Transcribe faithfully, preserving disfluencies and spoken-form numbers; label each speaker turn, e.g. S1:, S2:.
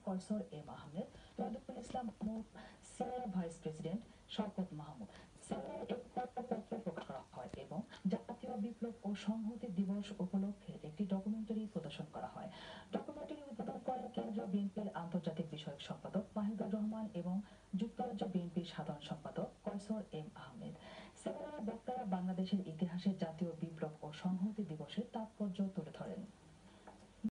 S1: Kaiser M Ahmed, Tauhidul Islam Mahmud, senior vice president Shawkat Mahmud. Senior এক পত্র প্রকাশ করা হয় এবং জাতীয় বিপ্লব ও সংহতি দিবস উপলক্ষে একটি ডকুমেন্টারি প্রদর্শন করা হয়। ডকুমেন্টারি উদ্বোধন করেন কেন্দ্রীয় বিএনপির আন্তর্জাতিক বিষয়ক সম্পাদক মাহিদুর রহমান এবং যুক্তরাজ্য বিএনপির সাধারণ সম্পাদক কয়সর এম আহমেদ। সেমিনারে বক্তারা বাংলাদেশের ইতিহাসে জাতীয় বিপ্লব ও সংহতি দিবসের তাৎপর্য তুলে ধরেন।